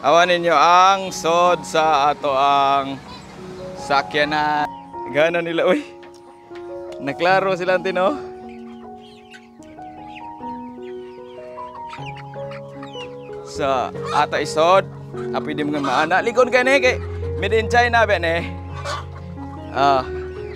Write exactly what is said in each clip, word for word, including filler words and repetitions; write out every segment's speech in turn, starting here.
Awan ninyo ang sod sa ato ang sakyanan. Gana nila, uy. Naklaro sila tino. Sa ata isod, api di mga maana. Likod ka ni kay made in China ba ni? Ah.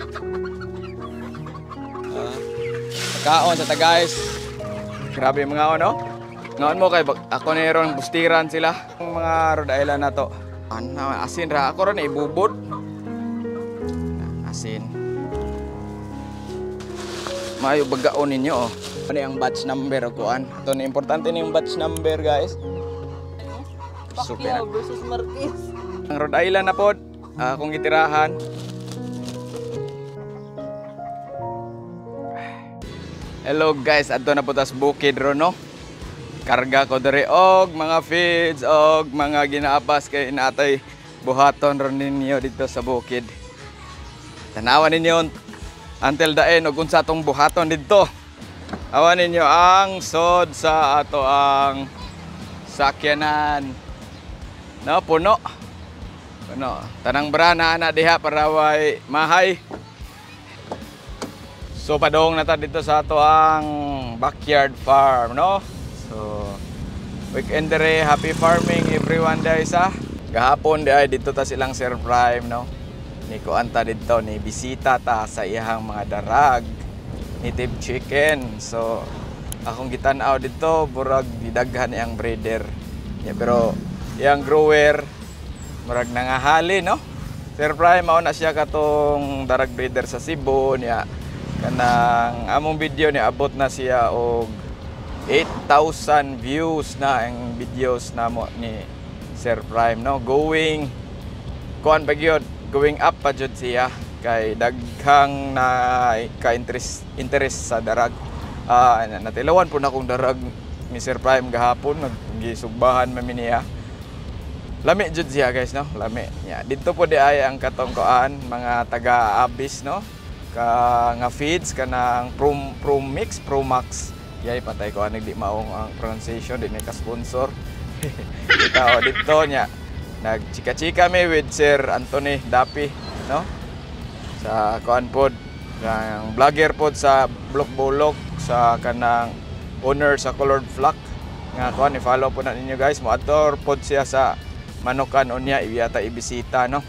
Ah. Kaon sa ta guys. Grabe mga ano. Ngaon mo kay ako ni ron bustiran sila. Ang mga Rhode Island na to. Ano, asin ra ako ron ibubod. Asin. Mayo bagaon ninyo oh. Ano yung batch number o kuan? Ito na importante na yung batch number guys. Pacquiao versus Marquez. Ang Rhode Island na pod, akong gitirahan. Hello guys, adto na po tas bukid ro no. Karga ko diri og mga feeds og mga ginaapas kay natay buhaton ron ninyo dito sa bukid. Tanawan ninyo until the end og unsa tong buhaton dito. Awan ninyo ang sod sa ato ang sakyanan. No, puno. Puno. Tanang brana ana diha para way mahay. So padong na ta dito sa ato ang backyard farm, no? So weekend dere, happy farming everyone guys ha. Gahapon di ay dito ta silang Sir Prime, no? Ni kuanta dito ni bisita ta sa iyang mga darag. Native chicken. So akong gitan-aw dito burag gidaghan iyang breeder. Yeah, pero iyang grower murag nangahali no. Sir Prime mao na siya katong darag breeder sa Cebu niya. Kanang among video ni abot na siya og eight thousand views na ang videos namo ni Sir Prime no. Going kuan pa gyud, going up pa jud siya. Kay daghang na ka-interest interest sa darag. Ah, uh, natilawan po na akong darag ni Sir Prime gahapon, naggisugbahan mami niya. Lami jud siya guys no, lami. Yeah, dito po di ay ang katongkoan mga taga-abis no. Ka nga feeds kanang Pro Pro Mix, Pro Max. Yay patay ko anig di maong ang pronunciation di may ka-sponsor. Kita o dito nya. Nagchika-chika mi with Sir Anthony Dapi no. Sa kuan pod ang vlogger pod sa Blok Bolok sa kanang owner sa Colored Flock nga kuan i-follow po na ninyo guys. Moadtor pod siya sa Manukan unya iyata ibisita no.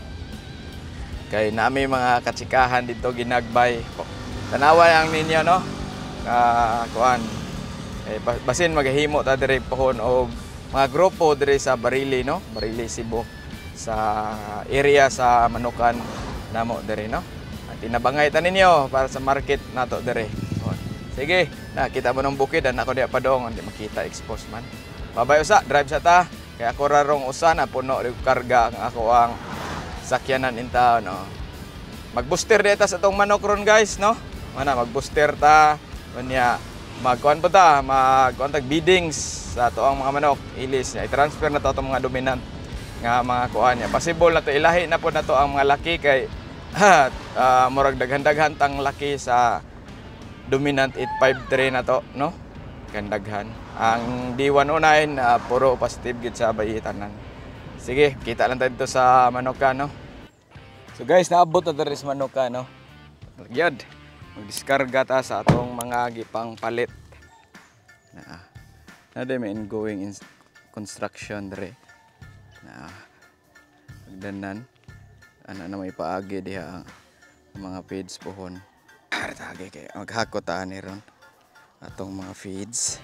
Kay nami mga katsikahan dito ginagbay. Tanawa ang ninyo no. Nga kuan eh, basin maghimo ta diri pohon og mga grupo diri sa Barili no, Barili Cebu sa area sa Manukan namo diri no. Tinabangay ta ninyo para sa market nato dere. Sige, nakita mo ng bukid dan ako di padong hindi makita expose man. Babay usa, drive sa ta. Kaya ako rarong usa na puno rig karga ang ako ang sakyanan in town no. Mag-booster deta sa tong manok ron guys no. Mana mag-booster ta unya magkuan po ta, magkuan tag biddings sa to ang mga manok ilis niya. I-transfer na to atong mga dominant nga mga kuan niya. Possible na to ilahi na po na to ang mga laki kay ha, uh, murag daghan-daghan tang laki sa dominant eight five three na to no. Gandaghan. Ang D one oh nine uh, puro positive gid sa bayitanan. Sige, kita lang tayo dito sa Manukan no. So guys, naabot na diri sa Manukan no. Gyud. Magdiskarga ta sa atong mga gipang palit. Na na dey may ongoing in construction diri. Na pagdanan ana na may paagi diha ang mga feeds pohon. Artagi kay maghakot ta ni ron atong mga feeds.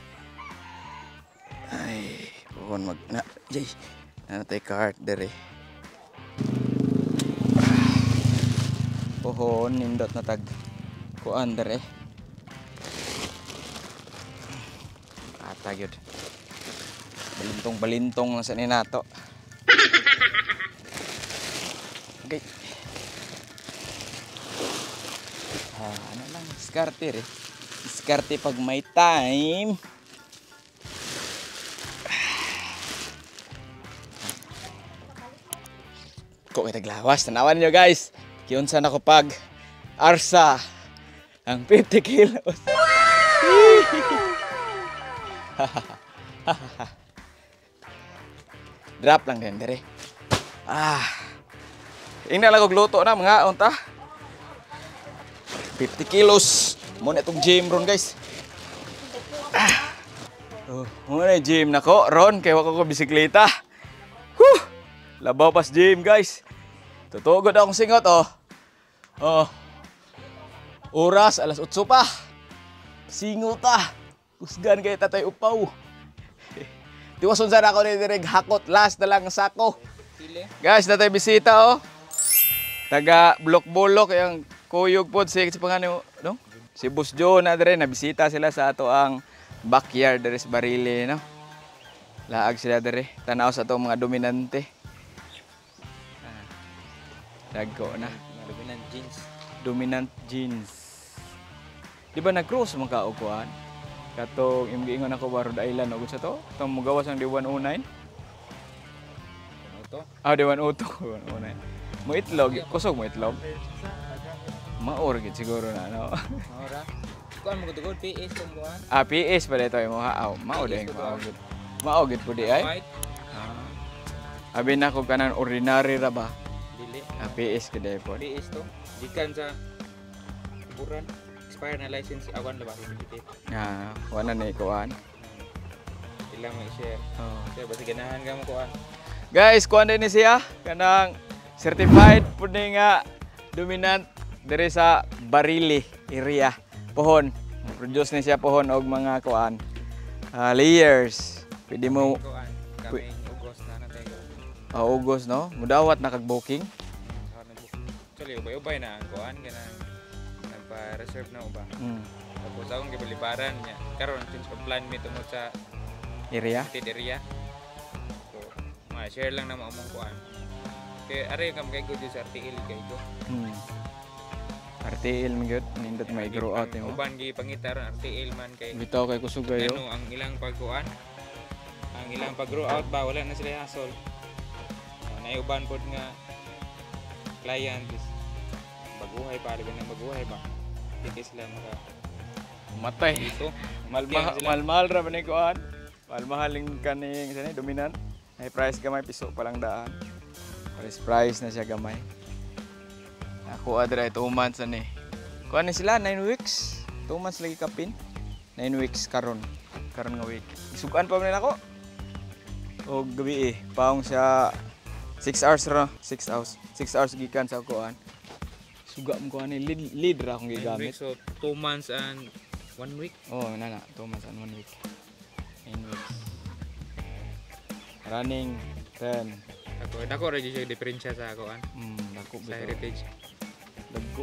Ay, pohon mag na jay. Nanatay cart dere. Pohon nindot na tag kuan dere. Ata gyud. Balintong-balintong lang sa ni nato. Okay. Ah, ano lang, diskarte rin. Diskarte pag may time. Kung itaglawas, tanawan nyo guys. Kiunsan ako pag arsa ang fifty kilos. Drop lang din dire. Ah. Ingna lang og luto na mga unta. fifty kilos. Mo na itong gym ron guys. Ah. Oh, mo na gym nako ron kay wako ko bisikleta. Huh! Labaw pas gym guys. Tutugod akong singot oh. Oh. Oras alas otso pa. Singot ah. Kusgan kay tatay upaw. Tiwason sana ako ni direk hakot last na lang ang sako. Guys, natay bisita oh. Taga Blok-Bolok yang kuyog pod si si pangano no? Si Boss Joe na dire nabisita sila sa ato ang backyard dire sa Barile no. Laag sila dire tanaw sa ato mga dominante. Ah. Dagko na. Dominant jeans. Dominant jeans. Di ba nag-cross man ka og kuan? Katong imgiingon ako ba Rhode Island og sa to? Tong mugawas ang D one oh nine. Ano to? Ah, D one oh two. D one oh nine. Mo itlog, kusog mo itlog. Maor gid siguro na no. Ora. Kuan mo gud P S tong buwan. Ah, P S pa dito mo ha. Aw, mao ding mao gid. Mao gid pud ay. White. Ah. Abi na ko kanan ordinary ra ba? Dili. Ah, P S gid ay pod. P S to. Gikan sa buran. Expire na license awan la ba certificate. Ah, wala na ikuan. Ilang mo i-share. Oh. Kaya basta ganahan ka mo kuan. Guys, kuan din ni siya kanang certified pud ni nga dominant diri sa Barile area. Pohon. Produce ni siya pohon og mga kuan. Uh, layers. Pwede mo kuan. Kami Ugos na natay ko. uh, August no. Mudawat na kag booking. Actually, ubay-ubay na ang kuan kanang nagpa-reserve na uba. Mm. Tapos akong gibalibaran niya. Karon since plan mi tungod sa Area. Tid area. So, ma-share lang na mo among kuan. Kaya ari kam kay good sa R T L kay ko. Hmm. R T L man gyud nindot may grow out nimo. Uban gi pangitaron R T L man kay Bitaw kay kusog kayo. ano ang ilang pagkuan. Ang ilang pag-grow out ba wala na sila hasol. Uh, na uban pod nga client is baguhay pa labi nang baguhay ba. Dili sila maka Matay. dito. Malmahal malmahal ra man ni kuan. Malmahaling kaning sani dominant. Ay price gamay piso pa lang daan. Price price na siya gamay. Ako adra two months ani. Kuan ni sila nine weeks. two months lagi kapin. nine weeks karon. Karon nga week. Isugan pa man ako. O gabi eh. Paong siya six hours ra. six hours. six hours gikan sa kuan. Suga mo kuan ni lead, lead ra akong gigamit. So two months and one week. Oh, nana, two months and one week. nine weeks. Running ten. Ako dako ra jud yung diferensya sa ako an. Hmm, dako Sa bitaw. heritage. Dagko.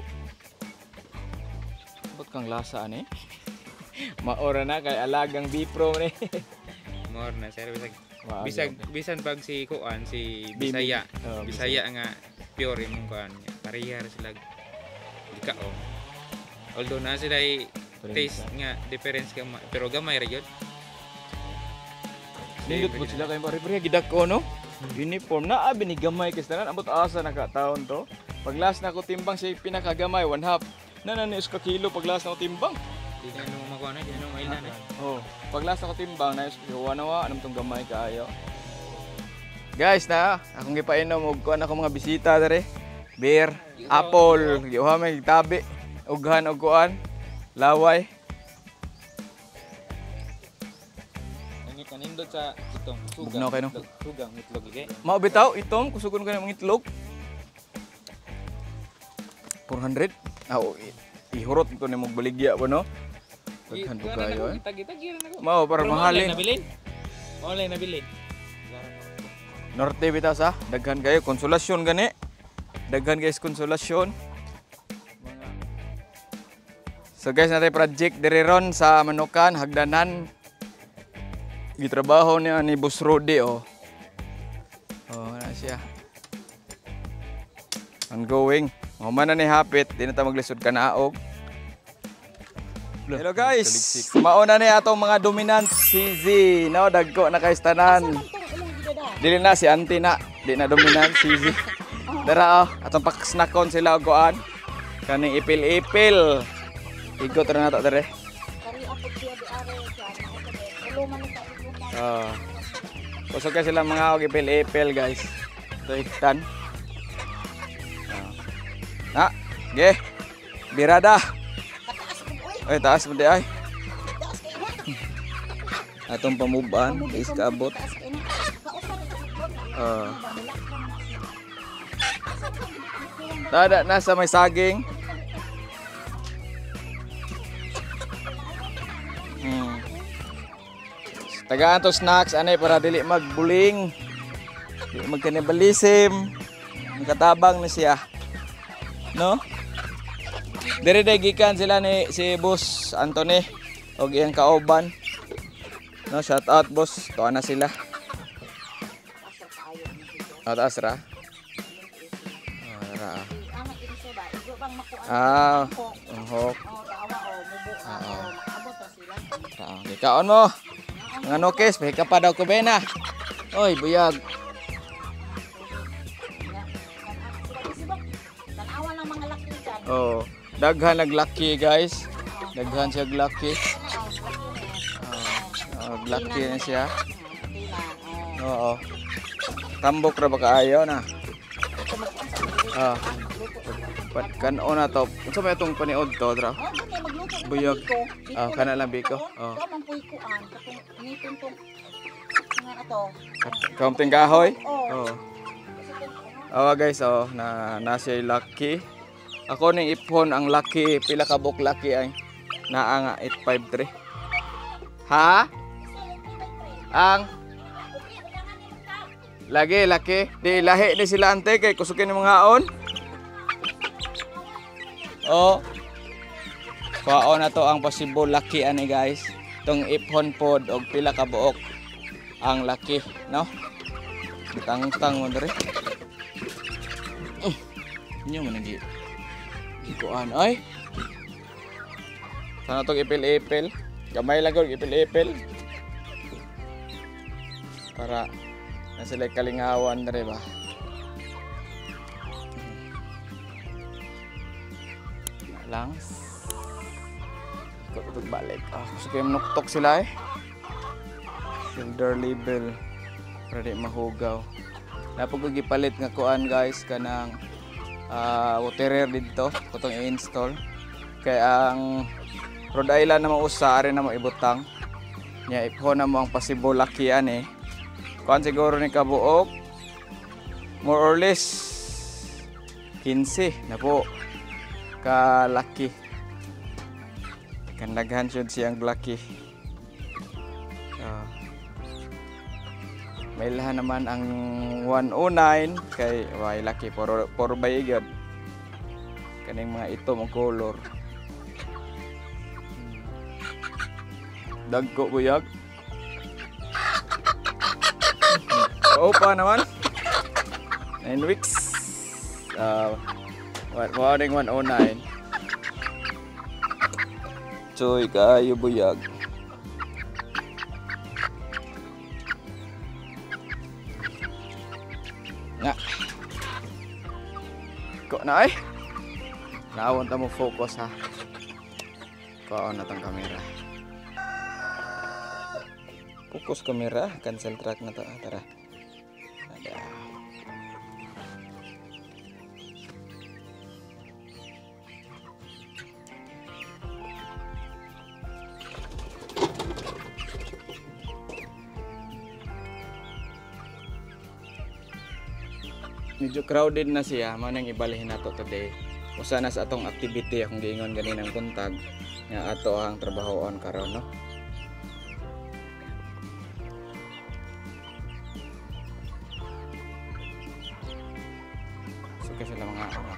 Ba't kang lasa ani? Maora na kay alagang B-Pro ni. More na sir bisag Maaga. bisag bisan pag si kuan si Bimi. Bisaya. Oh, Bisaya nga pure imong kuan. Parehar sila dika oh. Although na sila ay taste nga difference ka ma- pero gamay ra gyud. Nindot po sila kay pare-pare gidako no? Uniform na abi ni gamay kay tanan abot asa nakataon to. Pag last na ko timbang siya pinakagamay one half. Nananis ka kilo pag last na ko timbang. Di na nung makuha na, di na nung mailan na. Oh, pag last na ko timbang na yuwa na wa anong tong gamay kaayo. Guys na, akong gipainom og kuan ako mga bisita dere. Beer, apple, giuha may tabi, ughan og kuan, laway. Nangit kanindot sa itong sugang. Bugnaw kayo, no? itlog- Sugang itlog lagi. Mao bitaw itom kusugon ko na mga itlog. four hundred. Ah, oh, i- ihurot ko ni mong baligya ba no? Daghan po kayo eh. Tagi-tagi rin ako. Mao para Pero mahalin. Online nabilin. Online nabilin. Norte bitaw sa daghan kayo konsolasyon gani. Daghan guys konsolasyon. So guys, natay project diri ron sa Manukan, Hagdanan. Gitrabaho niya ni Boss Rodi oh. Oh, na siya. Ongoing. Mo man na ni hapit, di na ta maglisod kanaog. Hello guys. Mao na ni atong mga dominant C Z. No, dagko na kay tanan. Dili na si Auntie na, di na dominant C Z. Dara oh, atong paksnakon sila og kuan. Kaning ipil-ipil. Igot ra na to dere. Kari apot siya di are siya. Ulo man sa ulo. Ah. Kusog ka sila mga og ipil-ipil guys. Ito iktan. Na, ge. Birada. Ay, taas mo di ay. Atong pamuban is kaabot. Uh, Tada nasa may saging. Hmm. Tagaan to snacks anay para dili magbuling. Dili magkanibalism. Nakatabang na siya. No? Dire gikan sila ni si Boss Anthony og iyang kauban. No, shout out boss. Tuwa na sila. At asra. Ara. Ah, hok. Ah. Ah, gikaon mo. Nga nokes, may ka pa daw ko bena. Oy, buyag. Oh, daghan naglaki guys. Daghan siya glaki. Oh, glaki na siya. Oo. Tambok ra ba kaayo na? Ah. Pat kanon na to. Unsa may atong paniod to, dra? Buyag. Ah, kana lang biko. Oh. Kaunting kahoy? Oh. Oh guys, oh na na siya lucky. Ako ning iphone ang lucky, pila ka book lucky ay naa nga eight five three. Ha? Ang lagi laki di lahi ni sila ante kay kusukin ng mga on. Oh. Paon na to ang possible lucky ani guys. Tong iphone pod og pila ka buok ang lucky, no? Tang-tang mo diri. Uh, inyo man nagi. Ikuan ay. Sana tong ipil-ipil. Gamay lang og ipil-ipil. Para na sila kalingawan dere ba. Lang. Ikot balik. Ah, so kaya manuktok sila eh. Shoulder level. Para di mahugaw. Napag gipalit nga kuan guys kanang uh, waterer dito. Kutong i-install. Kaya ang Rhode Island na mausa, ari na mo ibutang. Nya iphone na mo ang possible lakian eh. Kuan siguro ni kabuok. More or less fifteen na po kalaki. Kanlaghan syud siyang laki. Uh, may lahan naman ang one oh nine kay way laki for for bayigad. Kaning mga ito mong color. Dagko buyag. Opa naman. nine weeks. Uh, warning one oh nine. Choy kayo buyag. Nga. Ko na ay. Naawon ta mo focus ha. Kaon na tang kamera. Focus kamera, cancel track na to. Tara. Ada. Medyo crowded na siya, mo nang ibalihin nato today. Usa na sa atong activity akong giingon ganinang buntag nga ato ang trabahoon karon, no. So kasi lang mga ano.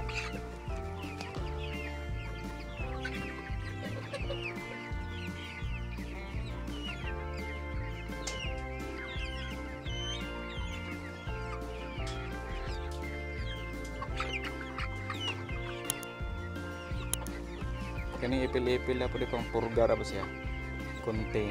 Kani ipil-ipil na po di pang purga ba siya? Contain.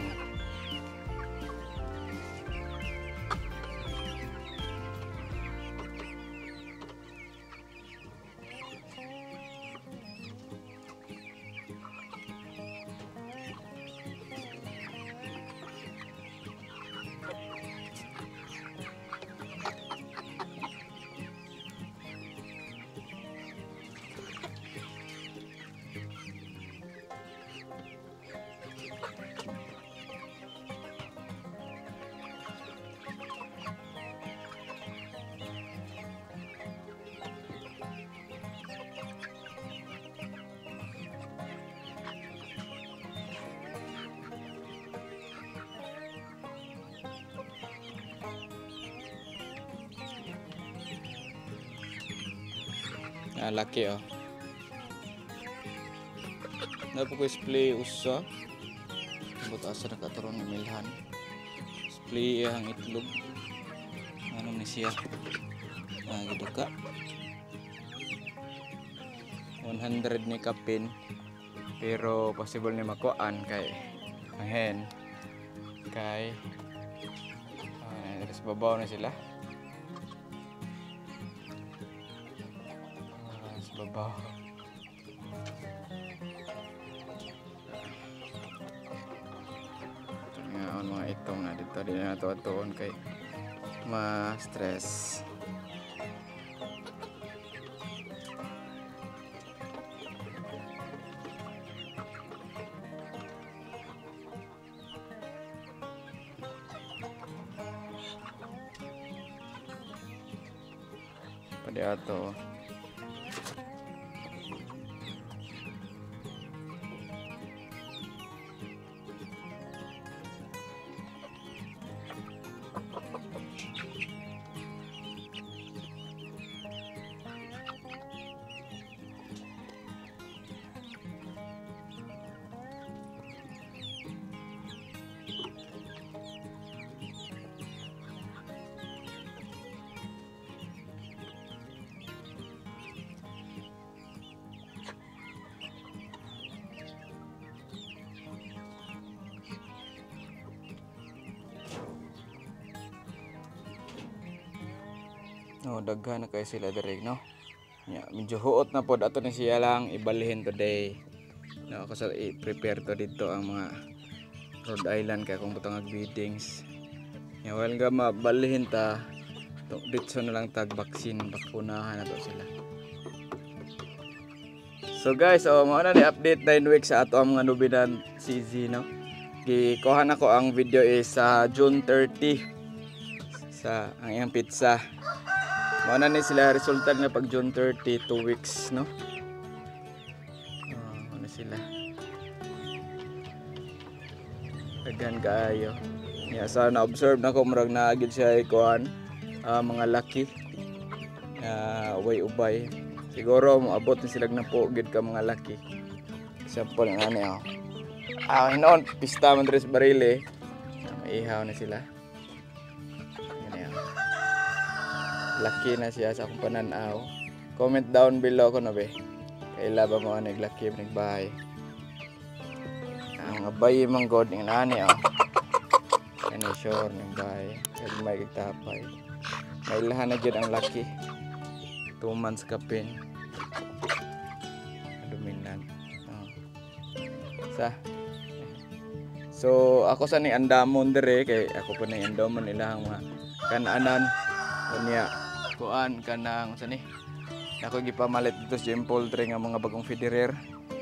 Ah, laki oh. Napo ko display usa. But asa nakataron ng milhan. Display ang itlog. Ano ni siya? Ah, giduka. one hundred ni kapin. Pero possible ni makuan kay ang hen kay uh, sa babaw na sila. Uh, sa babaw. Ngayon mga itong na dito din na ito kay ma-stress. Pada ato. No, daghan na kayo sila direk, no? Yeah, medyo huot na pod ato ni siya lang ibalhin today. No, ako sa i-prepare to dito ang mga Rhode Island kaya kung butang biddings. Yeah, well nga mabalhin ta dito na lang tag vaccine, bakunahan na to sila. So guys, oh, mao na ni update nine weeks sa ato ang mga nubidan C Z, no? Gikuha na ko ang video is sa uh, June thirty sa ang iyang pizza. Mao na ni sila resulta na pag June thirty, two weeks, no? Oh, ano sila? Daghan kaayo. Yeah, so na observe na ko murag na agid siya ikuan uh, mga laki. Uh, way ubay. Siguro moabot ni sila na po gid ka mga laki. Example nga ani oh. Ah, hinon pista man tres barili. Maihaw na sila. Laki na siya sa akong pananaw. Comment down below ko na be. Kaila ba mo naglaki nagbahay. Ang abay mang god ng nani oh. Kani sure nagbahay. Kag may gitapay. May lahan na gyud ang laki. two months kapin. Dominant. Oh. Sa. So ako sa ni andamon dire kay ako pa ni andamon nila ang mga kananan unya kuan kanang sa ni ako gipamalit dito sa poultry nga mga bagong federer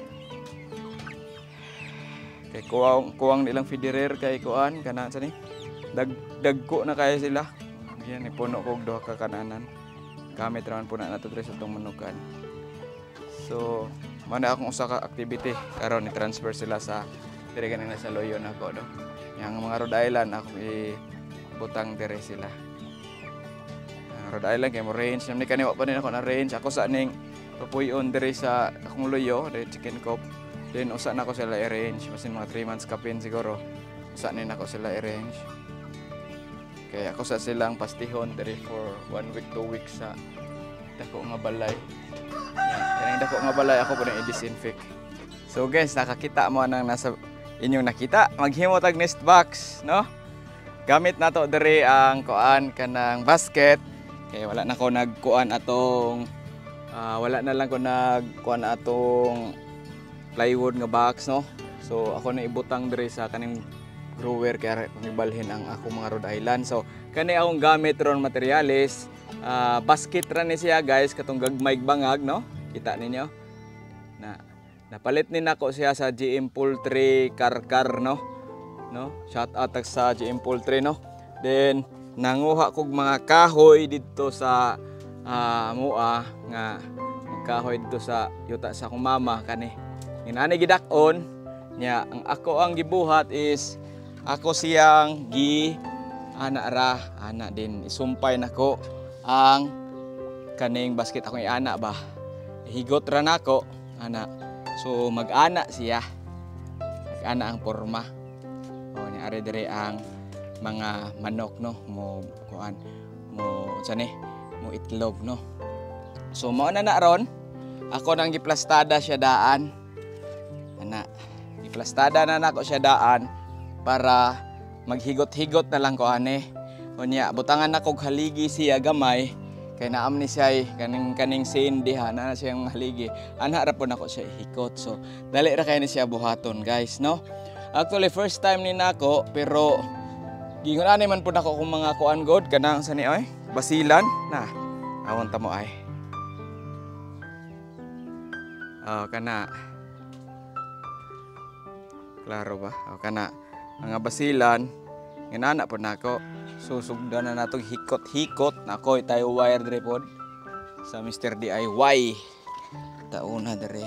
kay kuwang kuwang nilang federer kay kuan kana sa ni dag dagko na kaya sila yan ipuno ko duha ka kananan gamit raman po na nato diri sa tong manukan. So mana akong usa ka activity karon ni transfer sila sa dire kanina sa Loyon ako do yang mga Rhode Island ako ibutang dire sila. Rhode Island kay mo range namni kaniwa pa din ako na range ako sa ning papuyon dire sa akong loyo dire chicken coop then usa na ako sila i-range masin mga three months kapin siguro usa nin ako sila i-range kaya ako sa silang pastihon dire for one week two weeks sa dako nga balay yan kaning dako nga balay ako po na i-disinfect. So guys, nakakita mo nang nasa inyong nakita maghimo tag nest box, no? Gamit nato dire ang kuan kanang basket. Kaya wala na ko nagkuan atong uh, wala na lang ko nagkuan atong plywood nga box, no. So ako na ibutang dire sa kaning grower kaya ibalhin ang ako mga Rhode Island. So kani akong gamit ron materials uh, basket ra ni siya guys katong gagmay bangag, no. Kita ninyo na napalit ni nako siya sa G M Poultry Karkar, no. No, shout out sa G M Poultry, no. Then nanguha kog mga kahoy dito sa uh, mua nga kahoy dito sa yuta sa akong mama kani inani gidak-on nya ang ako ang gibuhat is ako siyang gi ana ra ana din isumpay nako ang kaning basket akong iana ba higot ra nako ana. So mag-ana siya. Mag-ana ang porma. O ni are dire ang mga manok no mo kuan mo sani mo itlog no. So mao na na ron ako nang giplastada siya daan. Ana, giplastada na nako siya daan para maghigot-higot na lang ko ane. Unya butangan nako haligi siya gamay kay naam ni siya kaning kaning sin diha na siyang haligi. Ana ra po nako siya ihikot. So dali ra kay ni siya buhaton guys no. Actually first time ni nako pero gingon ani man pud nako kung mga kuan god kanang sani oy basilan na awon ta mo ay. Oh kana. Klaro ba? Oh kana mga basilan inana po nako. Susugdan na natong hikot-hikot nako tayo wire dire pod sa Mister D I Y. Tauna dire.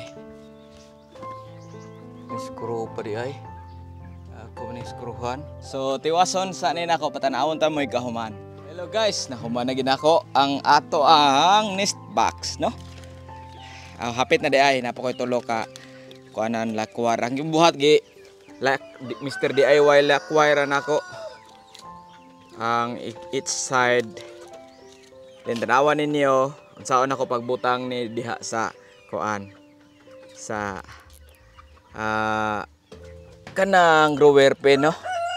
Screw pa di ay. Ako ni screwhan. So tiwason sa ni nako patanawon ta moy kahuman. Hello guys, nahuman na gid ako ang ato ang nest box no. Ah, hapit na di ay napakoy tulo ka kuanan lakwar ang gibuhat gi like Mister D I Y lakwar nako. Ang each side then tanawan ninyo unsaon ako pagbutang ni diha sa kuan sa uh, kanang grower pen no.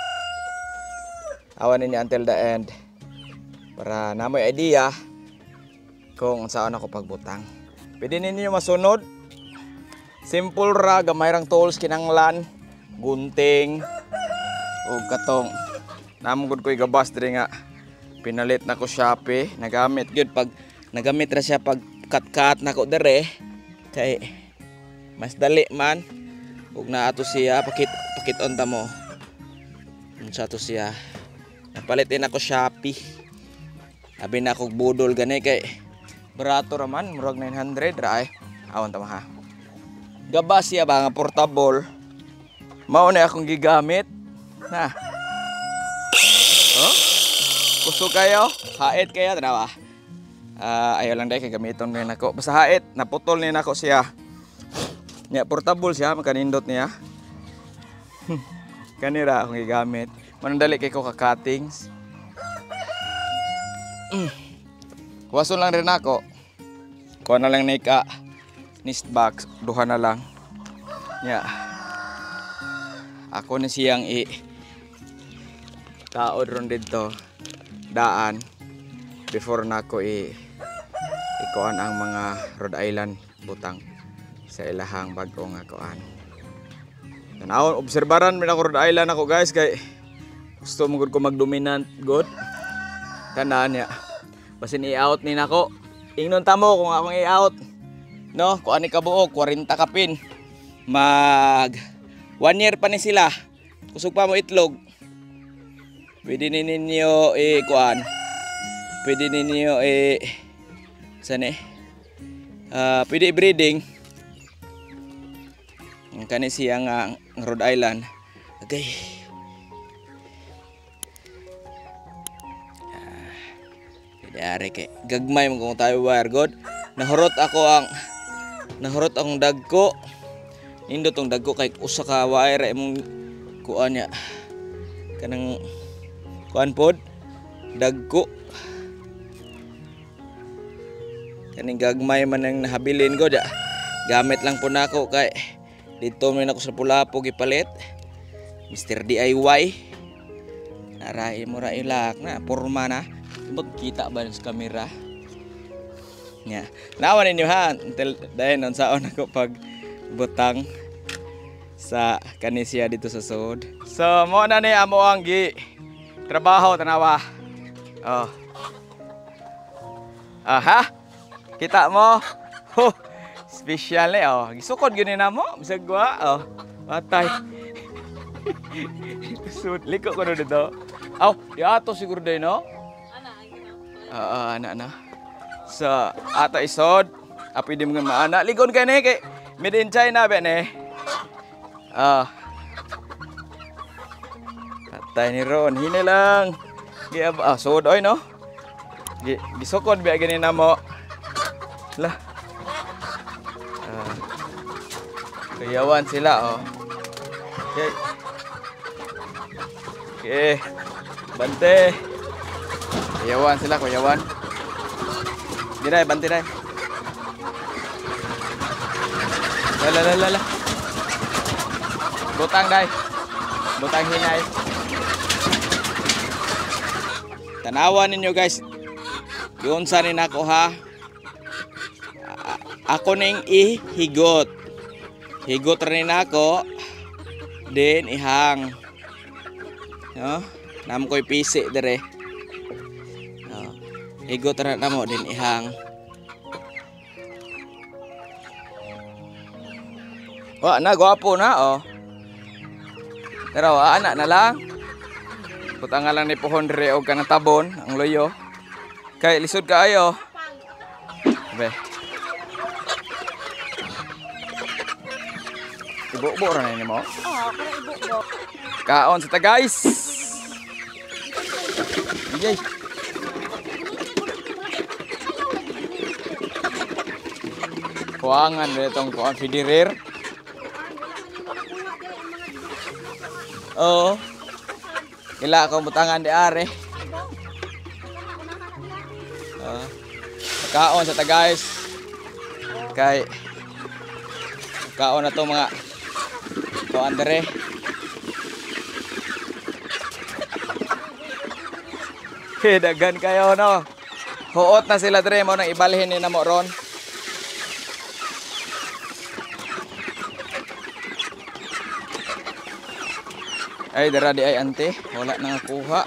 Awan ninyo until the end para namoy idea kung unsaon ako pagbutang. Pwede ninyo masunod. Simple ra gamay rang tools kinanglan, gunting o katong namugod ko'y gabas dire nga pinalit na ko Shopee. Nagamit gyud pag nagamit ra siya pag cut-cut na ko dire kay mas dali man ug na ato siya pakit pakiton ta mo unsa to siya. Napalit din ako Shopee. Abi na ko budol gani kay barato ra man murag nine hundred ra ay. Awon ta ha. Gabas siya ba nga portable. Mao na akong gigamit na. Oh? Kuso kayo? Hait kayo? Tanawa? Uh, ayaw lang dahil kagamiton din ako. Basta hait, naputol din ako siya. Nya, portable siya, makanindot niya. Kanira akong gigamit. Manandali kay ko ka-cuttings. Mm. Kuwason lang rin ako. Kuha na lang na ika nest box. Duha na lang. Nya. Ako na siyang i taod ron dito daan before nako i ikuan ang mga Rhode Island butang sa ilahang bago nga kuan. Tanawon obserbaran mi ako Rhode Island ako guys kay gusto mo gud ko magdominant god. Tanan ya. Basin i-out ni nako. Ingnon ta mo kung akong i-out. No, kuan ni kabuok forty ka pin. Mag one year pa ni sila. Kusog pa mo itlog. Pwede ninyo eh kuan. Pwede ninyo eh saan eh? Uh, pwede breeding. Ang kani siya nga Rhode Island. Okay. Ah, pwede ari kay gagmay mo kung tayo wire god. Nahurot ako ang nahurot ang dagko. Nindot ang dagko kay usa ka wire imong kuan niya. Kanang kuan pod dagko kaning gagmay man ang nahabilin ko da gamit lang po nako kay dito man ako sa Pulapo gipalit Mister D I Y naray mo ra ilak na porma na magkita ba sa kamera nya nawan ninyo ha until dayon unsaon ako pag butang sa kanisya dito sa sud. So mo na ni amo ang gi trabaho tanawa. Oh. Aha. Kita mo. Oh, special eh oh. Gisukod gyud ni namo bisag wa oh. Patay. Sud liko ko dito. Aw, di ato siguro day no? Ana ay gina. Oo, ana na. Sa ata isod, api di mga maana. Ligon kay ni kay made in China ba ni? Ah. Patay ni Ron, hini lang. Gi ah sud oy no. Gi gisukod ba gani namo. Lah. Kuyawan sila, oh. Okay. Okay. Bante. Kuyawan sila, kuyawan. Diray, bante diray. Lala, lala, lala. Butang, day. Butang hinay. Tanawan ninyo, guys. Doon sa rin ako, ha. A ako ning ihigot. Higot rin ako. Then, ihang. No? Nam ko'y pisi, dire. No. Higot rin na mo, din ihang. Wa na, gwapo na, oh. Pero, wa, anak na lang. Putang nga lang ni pohon dire o kanang tabon, ang loyo. Kay, lisod ka ayo. Be. Ibo-bo ra na ni mo? Oo, para ibo-bo. Kaon sa ta, guys. Yay. Kuangan dito tong kuan fidirir. Oo. Ila akong butangan di are. Uh, kaon sa ta, guys. Kay kaon na to mga kuan dire. Dagan kayo, no. Huot na sila dire mo nang ibalhin ni na mo ron. Ay, dara di ay ante, wala nang nakuha.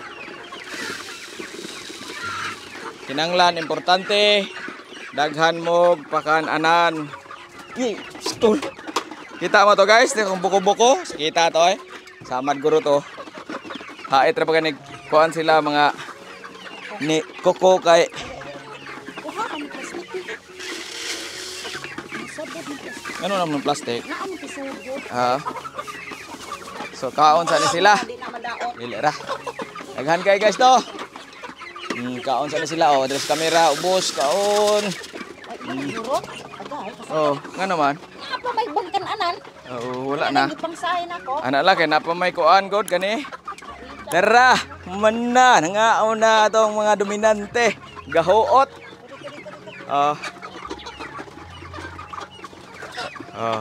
Kinanglan importante, daghan mo pakan-anan. Yay, stol. Kita mo to, guys, kung buko-buko, kita to eh. Samad guro to. Hait ra pag kuan sila mga ni koko kay Kuha ka ng plastic. Sabot ng plastic. ano naman ng plastic. Naan kisugod. Ah. So kaon sa ni sila. Di na madaot. Dili ra. Daghan kay, guys, to. Hmm, kaon sa ni sila, oh. Dress camera, ubos kaon. Ay, nagurot. Agay, kasi Oh, nga naman. apa may bagkan anan? Oh, wala na. Ipangsahin ako. Anak lang kay napa may kuan god kani. Tara, mana nangaon na atong mga dominante. Gahuot. Oh. Oh.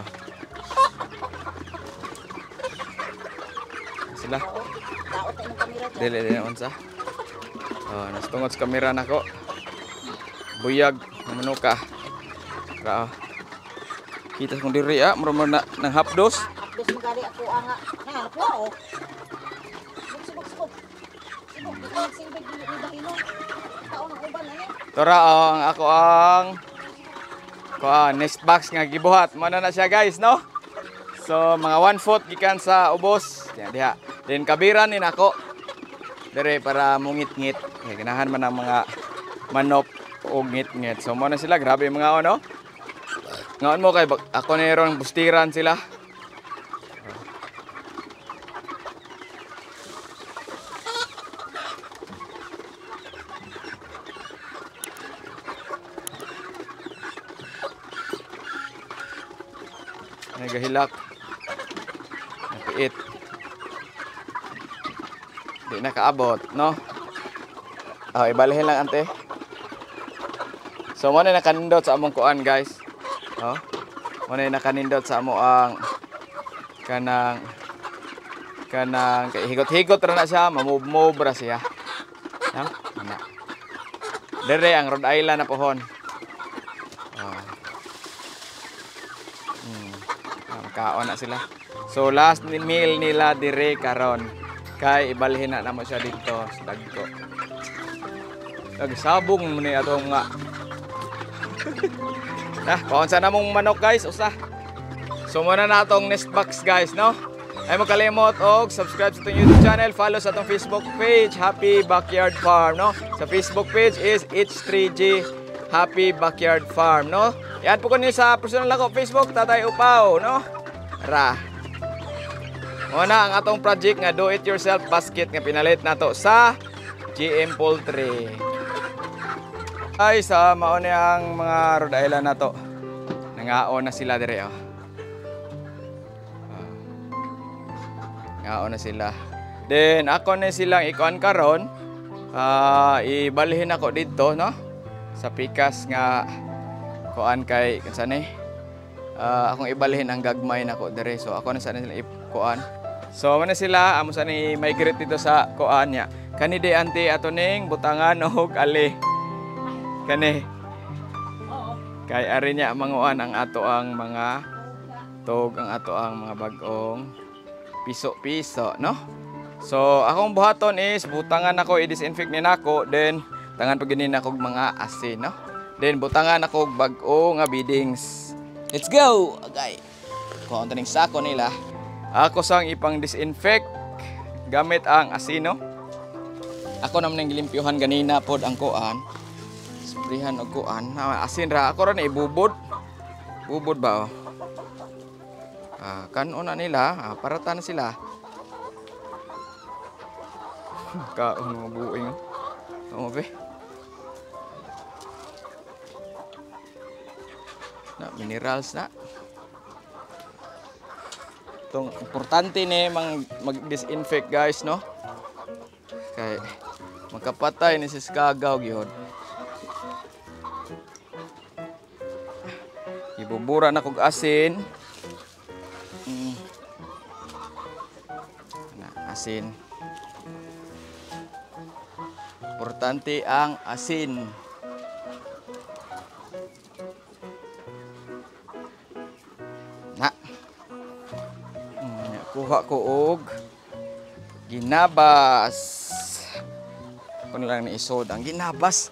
Sila. Daot na ng kamera dyan. Dili dili unsa. Oh, nastungod sa kamera nako. Buyag manuka. Ra. Kita kung diri ah, mura na nang hapdos. Hapdos magali ako anga. Nahanap ko ako. Subok, subok. Subok, di ko nagsilbig dili ni Bahino. Tao ng uban na niya. Tora oh, ang ako ang kuan next box nga gibuhat. Mo na na siya, guys, no? So mga one foot gikan sa ubos. Yan diha. Then kabiran ni nako. Dire para mungit-ngit. Kay ganahan man ang mga manok o ngit-ngit. So mo na sila, grabe yung mga ano. Ngaon mo kay ako na ron bustiran sila. Nagahilak. Napiit. Di nakaabot, no? Oh, ibalihin lang, ante. So mo na nakanindot sa among kuan, guys. Oh. Mo na nakanindot sa amo ang kanang kanang kay higot-higot ra na siya, mamove-move ra siya. Ha? Ana. Dire ang Rhode Island na pohon. Oh. Hmm. Kaon na sila. So last ni meal nila dire karon. Kay ibalhin na namo siya dito sa dagko. Nagsabong mo ni atong nga. Nah, paunsa na mong manok, guys, usa. So muna na atong next box, guys, no? Ay mo kalimot og subscribe sa atong YouTube channel, follow sa atong Facebook page, Happy Backyard Farm, no? Sa Facebook page is H three G Happy Backyard Farm, no? Yan po ko niyo sa personal ako Facebook, Tatay Upaw, no? Ra. Muna ang atong project nga do it yourself basket nga pinalit nato sa G M Poultry. Ay sa mao ni ang mga Rhode Island nato. Nangaon na sila dire, oh. Ngao na sila. Then ako na silang ikuan karon. Ah, ibalhin ako dito, no? Sa pikas nga kuan kay kansa ni. Ah, akong ibalhin ang gagmay nako dire. So ako na sa nila ikuan. So man sila amo sa ni migrate dito sa kuan niya. Kani de anti ato ning butangan og ali. Kani. Oo. Kay ari niya manguan ang ato ang mga tog ang ato ang mga bagong piso-piso, no? So akong buhaton is butangan ako i-disinfect ni nako, then tangan pag ginin ako mga asin, no? Then butangan ako bag-o nga bidings. Let's go, okay. Kung taning sako nila, ako sang ipang disinfect gamit ang asino. Ako naman ang gilimpyuhan ganina pod ang kuan. Sprayhan og kuan. Asin ra ako ra na ibubod. Bubod ba oh? Ah, kanon na nila, ah, paratan na sila. Kaon mo buing. Tama ba? Na minerals na. Tong importante ni mang mag-disinfect guys, no? Kay magkapatay ni sis kagaw gyud. Ibubura na kog asin. Mm. Na asin. Importante ang asin. Na. Mm, kuha ko og ginabas. Kung lang ni isod ang ginabas.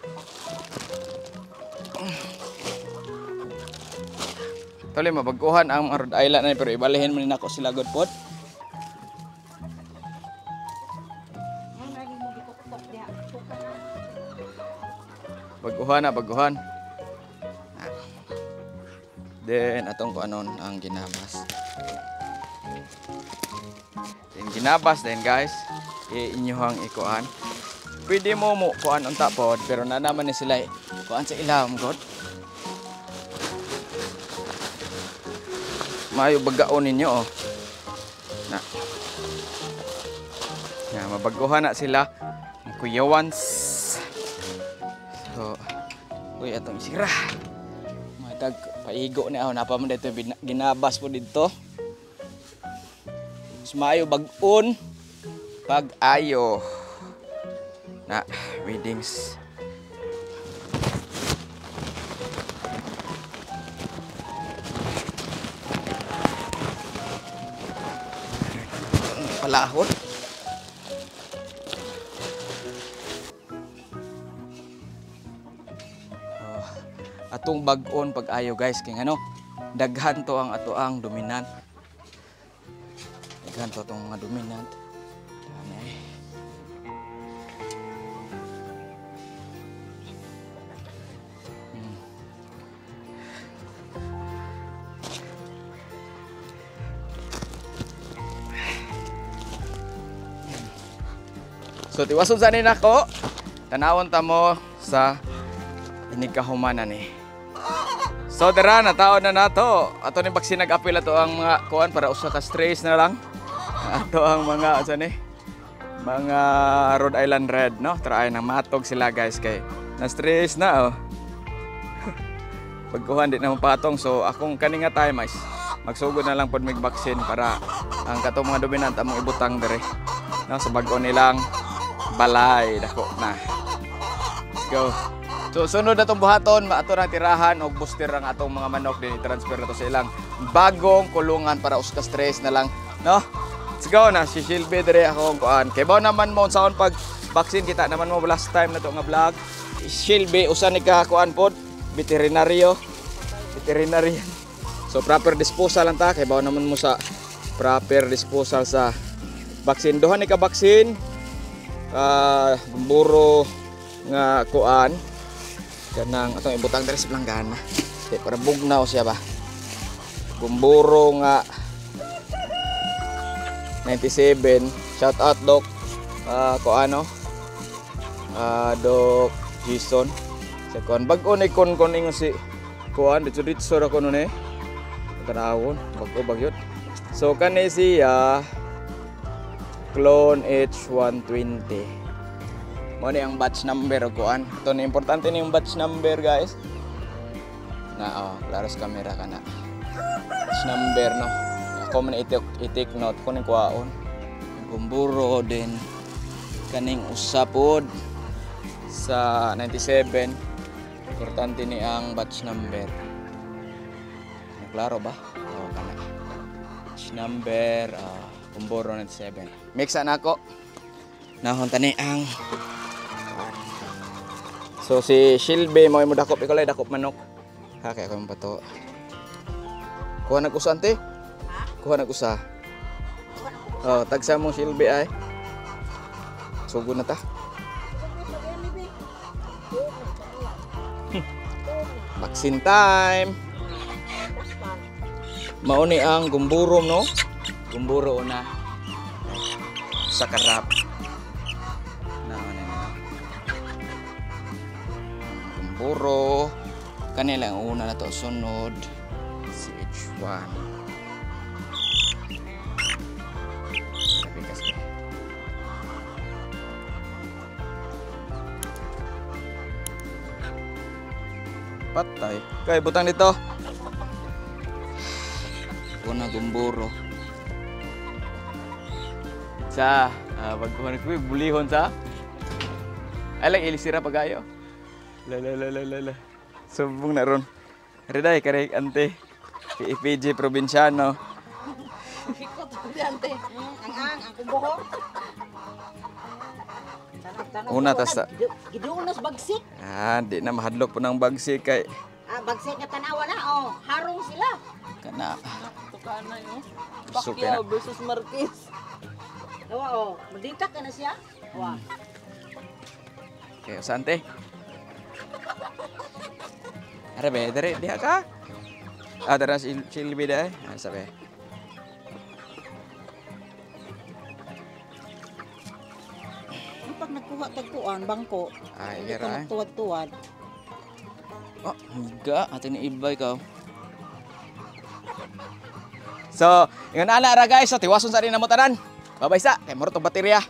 Tali mabaguhan ang Rhode Island na pero ibalihin mo nako sila good pod. Ang lagi mo gitutok diha. Baguhan na baguhan. Then atong ko anon ang ginabas. Then ginabas then guys, iinyohang ikuan. Pwede mo mo kuan unta pod pero na naman ni sila kuan sa ilawom god. Mayo bagaon ninyo oh. Na. Na mabaguhan na sila. Ang kuyawans. So, uy atong sira. Matag paigo na ako napa man dito ginabas po dito. Mas maayo bag-on pag-ayo. Na weddings. Palahon. Oh, atong bag-on pag-ayo guys kay ano daghan to ang ato ang dominant. Daghan to tong mga dominant. Dami. Hmm. So tiwason sa nin ako, tanawon ta mo sa inigkahumanan ni. So dara na taon na nato. Ato ni baksin nag-apil ato ang mga kuan para usa ka strays na lang. Ato ang mga asa ni mga Rhode Island Red, no? Try nang matog sila guys kay na strays na oh. Pagkuhan di na patong so akong kaninga time is magsugod na lang pod mig baksin para ang katong mga dominant among ibutang dire. No, sa bag-o nilang balay dako na. Let's go. So sunod na itong buhaton, ato na tirahan o booster ang atong mga manok din i-transfer na to sa ilang bagong kulungan para uska stress na lang, no? Let's go na si Shelby dire ako kuan. Kay bao naman mo saon pag vaccine kita naman mo last time na to nga vlog. Shelby usa ni ka kuan pod, veterinaryo. Veterinarian. So proper disposal lang ta kay bao naman mo sa proper disposal sa vaccine. Duha ni ka vaccine. Uh, buro nga kuan kanang atong ibutang diri sa planggana kay para bugnaw siya ba bumburo nga ninety-seven shout out dok uh, kuano uh, dok Jason sa kuan bag-o ni kon kon ingon si kuan dito dito ra kuno ni tanawon bag-o bagyot so kani siya Clone H one twenty. Mo ni ang batch number o kuan. Ito na importante ni yung batch number guys. Na oh, klaro sa camera ka na. Batch number no. Ako man itik itik note ko ni kuaon. Gumburo din kaning usapod sa ninety-seven. Importante ni ang batch number. Klaro ba? Oh, kana. Batch number uh, Gumburo ninety-seven. Mix na ako. Nahon tani ang so si Shilby mo mo dakop ikaw lay dakop manok. Ha kay ako pato. Kuha nag-usa ante? Ha? Kuha nag-usa. Oh, tagsa mo Shilby ay. Sugod na ta. Vaccine time. Mauni ang gumburo no. Gumburo una. Sa karap. Na ano na. Gumburo. Kanila ang una na to sunod C H one. Nabigas ka. Patay. Kay butang dito. Una gumburo. Sa uh, pagkuhan ko bulihon sa. Ay lang ilisira pagayo. La la la la la la. Subong na ron. Riday kare ante. K P J Provinciano. Ikot ante. Ang ang ang kuboho. Una tas sa giduunos bagsik. ah, di na mahadlok po ng bagsik kay Ah, bagsik nga tanawa na oh. Harong sila. kana. Tukana yo. So, Pacquiao versus Marquez. Dawa oh, maditak ka na siya. Wa. Okay, sante. Are be, dere diha ka. Ah, dara si Shilby dai. Ah, sabi. Pag nagkuha tagkuan bangko. Ay, Ito gara. tuwad-tuwad. Oh, higa atin ibay ka. So, ingon ana ra guys, so tiwason sa rin na mo tanan. Babay sa, kay moro to baterya.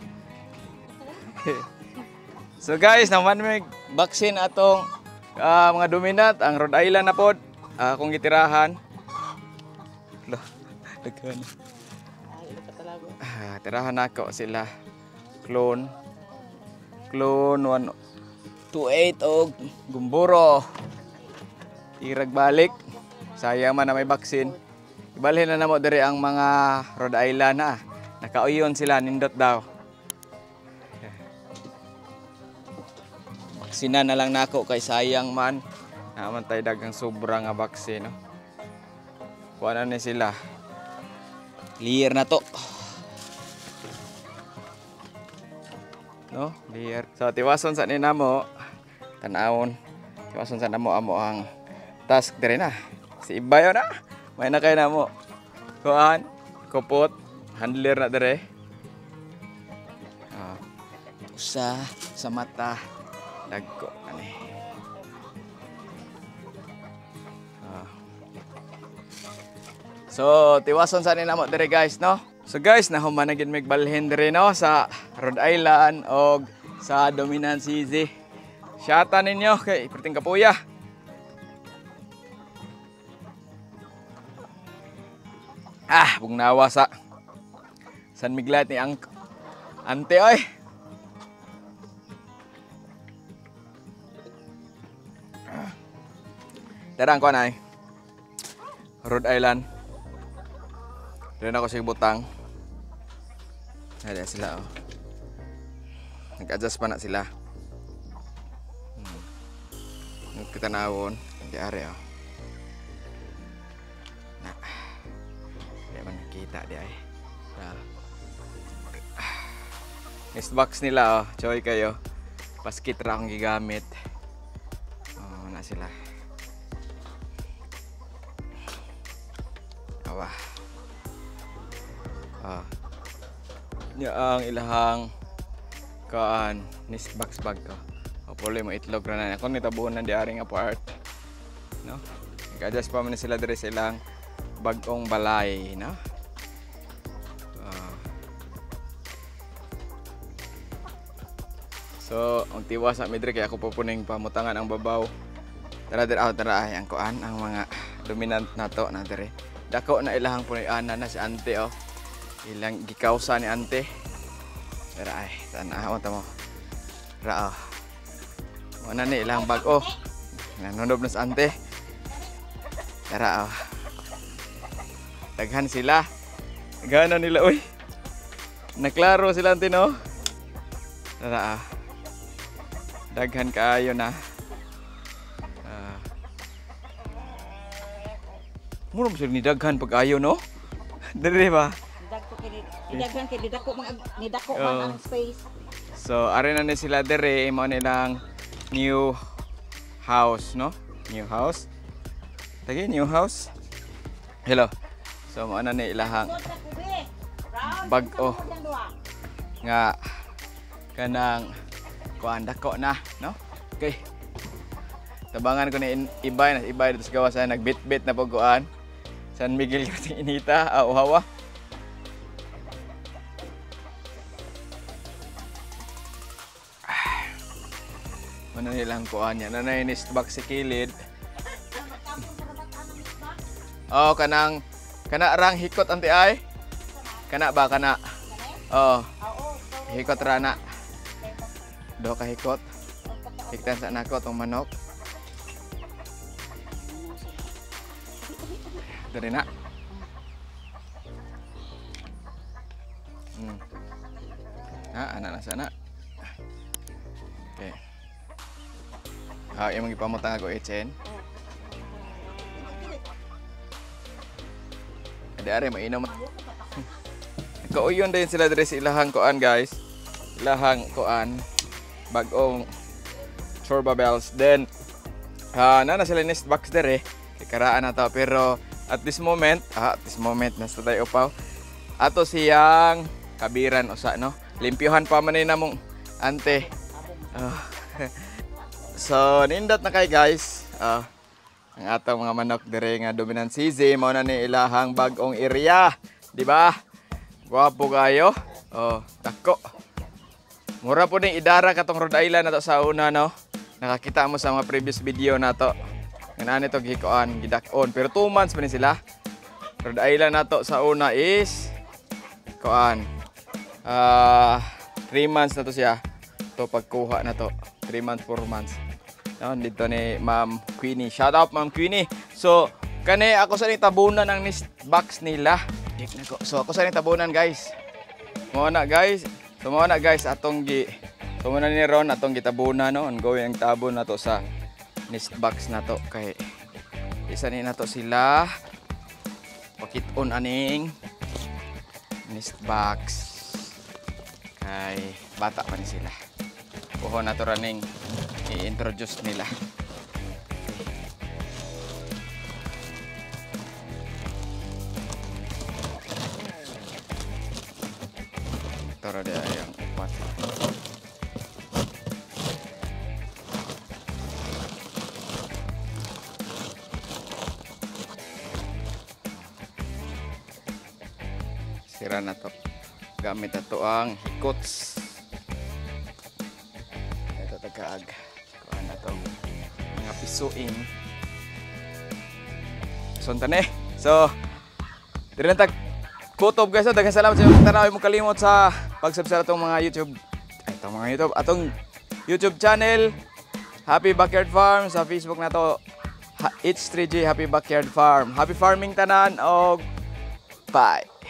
So guys, naman may vaccine atong uh, mga dominant ang Rhode Island na pod. Uh, kung gitirahan. Lo, daghan. Ay, ito ka talaga. Ah, tirahan nako sila. Clone. Clone one two eight og Gumburo. Irag balik. Sayang man na may vaccine. Ibalhin na namo diri ang mga Rhode Island na. Nakauyon sila nindot daw. Vaksina na lang nako kay sayang man. Naman tay dagang sobra nga vaccine no. Kuha na ni sila. Clear na to. No, clear. So tiwason sa ni namo tan-awon. Tiwason sa namo amo ang task dire na. Si Ibayo na. May na kay namo. Kuan, kupot, handler na dire. Ah. Usa sa mata. Dagko ani. Ah. So, tiwason sa ni namo dire guys, no? So guys, nahuman na gid mig balhin dire no sa Rhode Island og sa Dominant C Z. Shata ninyo kay perting kapuya. Ah, bugnawa sa San Miglat ni ang ante oy. Darang ko na eh. Rhode Island. Doon ako sa butang. Ada sila oh. Nag-adjust pa na sila. Hmm. Kita nawon, di are oh. Nah. Di man nakita di ay. Nah. Next box nila oh, choy kayo. Basket ra akong gigamit. Oh, na sila. Awa. Ah. Nya ang ilahang kaan nest box bag ko. O pole mo itlog ra na. Ako nitabuon na di ari nga part. No? Nag-adjust pa man sila dire sa ilang bagong balay, no? Uh, So, ang tiwas na midre kaya ako pupuning pamutangan ang babaw. Tara dire out tara ay ang kuan ang mga dominant nato na dire. Dako na ilahang punoy-ana na si ante oh. Ilang gikausa ni ante. Tara ay tan-aw ta mo. Tara oh. Mana ni ilang bag oh. Nanonob na sa ante. Tara oh. Daghan sila. Gana nila oy. Naklaro sila ante no. Tara ah. Daghan kaayo na. Ah. Muro mo sila ni daghan pag ayo no? Dire ba? Dagko kay didaghan kay didako man nidako Oo. man ang space. So, are na ni sila dire mo nilang new house, no? New house. Tagi new house. Hello. So, mo na ni ilahang bag-o nga kanang kuan dako na, no? Okay. Tabangan ko ni ibay na ibay dito sa gawas ay nagbit-bit na pagkuan. San Miguel kasi inita, ah, uhawa. Ano nilang kuan yan? Ano yung nest box sa kilid? Oh, kanang kana rang hikot anti ay. Kana ba kana? Oh. Hikot rana. Do ka hikot. Hiktan sa nako tong manok. Dari na. Hmm. Ah, anak na sana. Okay. Ah, imong ipamutang ako Echen. Ada are mainom. Kauyon din sila dire sa ilahang kuan guys. Ilahang kuan bag-ong chorba bells. Then ah na na sila nest box dire. Ikaraan na to pero at this moment, ah, at this moment nasa tayo upaw. Ato siyang kabiran usa no. Limpyuhan pa man ni namong ante. Oh. So nindot na kay guys. Ah ang atong mga manok dire nga dominant C Z mao na ni ilahang bag-ong area, di ba? Gwapo kayo. Oh, dako. Mura po ning idara katong Rhode Island nato sa una no. Nakakita mo sa mga previous video nato. Nga nito gikuan gidakon pero two months pa ni sila. Rhode Island nato sa una is kuan. Ah, uh, three months na to siya. To pagkuha na to. three months, four months. No, dito ni Ma'am Queenie. Shout out Ma'am Queenie. So, kani ako sa ni tabunan ng nest box nila. So, ako sa ni tabunan guys. Mo na guys. So, mo na guys atong gi so mo na ni Ron atong gitabunan no. Ongoing ang tabon na to sa nest box na to kay isa ni nato sila. Pakit-on aning nest box. Kay bata pa ni sila. Kuha na to raning i-introduce nila. Tara dia yang upat. Sira na to. Gamit na to ang hikots. Ito tagaag. Kuhaan na to. Mga pisuing. So, tane. So, dito na tag kutob guys. Daghang salamat sa inyo. Tanaw mo kalimot sa pag-subscribe atong mga YouTube. Ay, itong mga YouTube. Atong YouTube channel. Happy Backyard Farm. Sa Facebook na to. H three G Happy Backyard Farm. Happy farming tanan. O bye.